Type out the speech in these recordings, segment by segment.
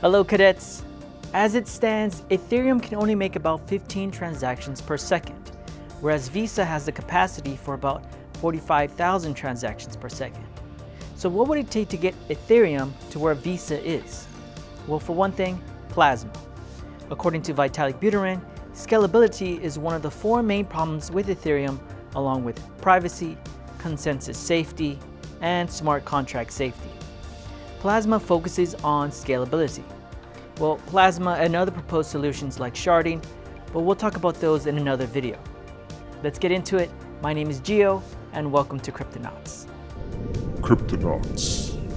Hello cadets! As it stands, Ethereum can only make about 15 transactions per second, whereas Visa has the capacity for about 45,000 transactions per second. So what would it take to get Ethereum to where Visa is? Well, for one thing, Plasma. According to Vitalik Buterin, scalability is one of the four main problems with Ethereum, along with privacy, consensus safety, and smart contract safety. Plasma focuses on scalability. Well, Plasma and other proposed solutions like sharding, but we'll talk about those in another video. Let's get into it. My name is Gio, and welcome to Cryptonauts. Cryptonauts.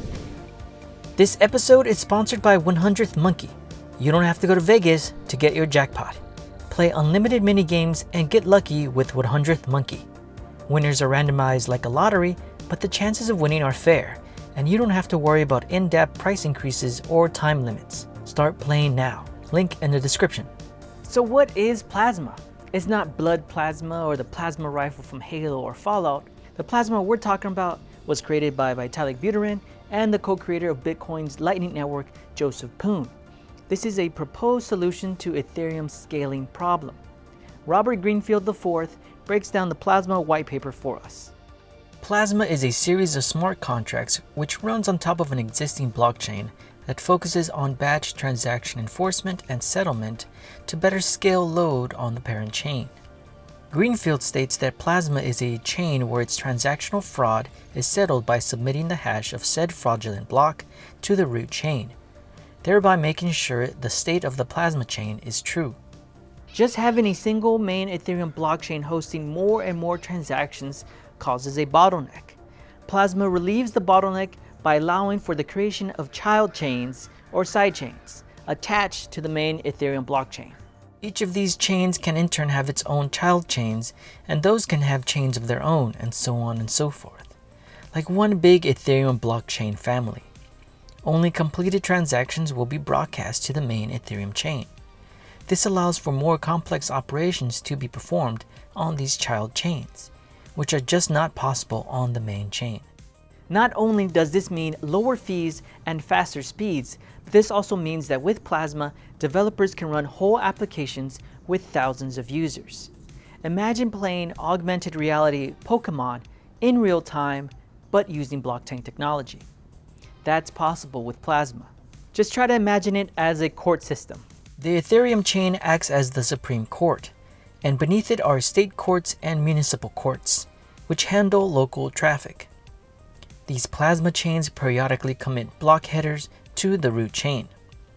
This episode is sponsored by 100th Monkey. You don't have to go to Vegas to get your jackpot. Play unlimited mini games and get lucky with 100th Monkey. Winners are randomized like a lottery, but the chances of winning are fair, and you don't have to worry about in-depth price increases or time limits. Start playing now. Link in the description. So what is Plasma? It's not blood plasma or the plasma rifle from Halo or Fallout. The plasma we're talking about was created by Vitalik Buterin and the co-creator of Bitcoin's Lightning Network, Joseph Poon. This is a proposed solution to Ethereum's scaling problem. Robert Greenfield IV breaks down the Plasma white paper for us. Plasma is a series of smart contracts which runs on top of an existing blockchain that focuses on batch transaction enforcement and settlement to better scale load on the parent chain. Greenfield states that Plasma is a chain where its transactional fraud is settled by submitting the hash of said fraudulent block to the root chain, thereby making sure the state of the Plasma chain is true. Just having a single main Ethereum blockchain hosting more and more transactions causes a bottleneck. Plasma relieves the bottleneck by allowing for the creation of child chains or side chains attached to the main Ethereum blockchain. Each of these chains can in turn have its own child chains, and those can have chains of their own, and so on and so forth. Like one big Ethereum blockchain family. Only completed transactions will be broadcast to the main Ethereum chain. This allows for more complex operations to be performed on these child chains, which are just not possible on the main chain. Not only does this mean lower fees and faster speeds, but this also means that with Plasma, developers can run whole applications with thousands of users. Imagine playing augmented reality Pokemon in real time, but using blockchain technology. That's possible with Plasma. Just try to imagine it as a court system. The Ethereum chain acts as the Supreme Court, and beneath it are state courts and municipal courts, which handle local traffic. These Plasma chains periodically commit block headers to the root chain.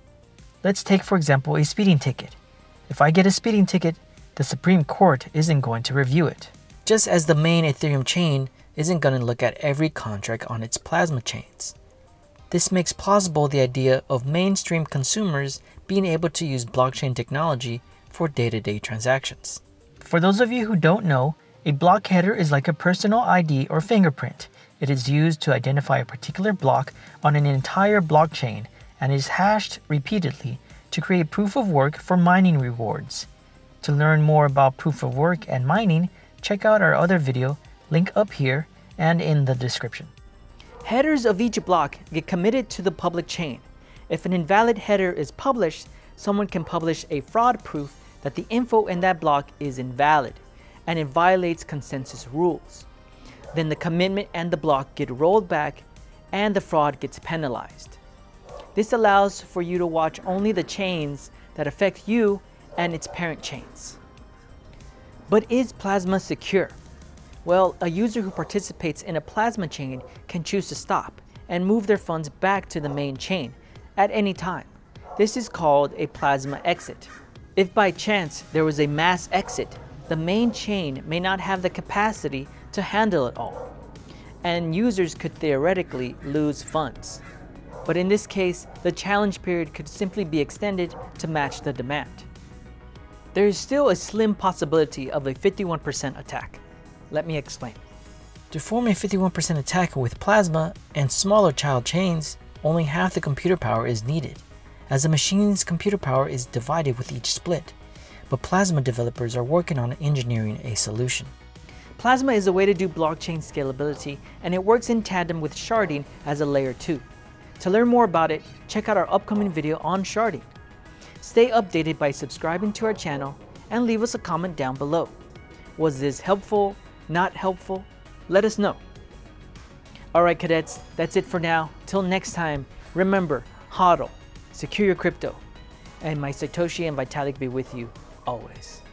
Let's take, for example, a speeding ticket. If I get a speeding ticket, the Supreme Court isn't going to review it. Just as the main Ethereum chain isn't going to look at every contract on its Plasma chains. This makes plausible the idea of mainstream consumers being able to use blockchain technology for day-to-day transactions. For those of you who don't know, a block header is like a personal ID or fingerprint. It is used to identify a particular block on an entire blockchain and is hashed repeatedly to create proof of work for mining rewards. To learn more about proof of work and mining, check out our other video, link up here and in the description. Headers of each block get committed to the public chain. If an invalid header is published, someone can publish a fraud proof that the info in that block is invalid and it violates consensus rules. Then the commitment and the block get rolled back and the fraud gets penalized. This allows for you to watch only the chains that affect you and its parent chains. But is Plasma secure? Well, a user who participates in a Plasma chain can choose to stop and move their funds back to the main chain at any time. This is called a Plasma exit. If by chance there was a mass exit, the main chain may not have the capacity to handle it all, and users could theoretically lose funds. But in this case, the challenge period could simply be extended to match the demand. There is still a slim possibility of a 51% attack. Let me explain. To form a 51% attack with Plasma and smaller child chains, only half the computer power is needed, as the machine's computer power is divided with each split. But Plasma developers are working on engineering a solution. Plasma is a way to do blockchain scalability, and it works in tandem with sharding as a layer 2. To learn more about it, check out our upcoming video on sharding. Stay updated by subscribing to our channel and leave us a comment down below. Was this helpful? Not helpful? Let us know. Alright cadets, that's it for now. Till next time, remember, hodl, secure your crypto, and my Satoshi and Vitalik be with you always.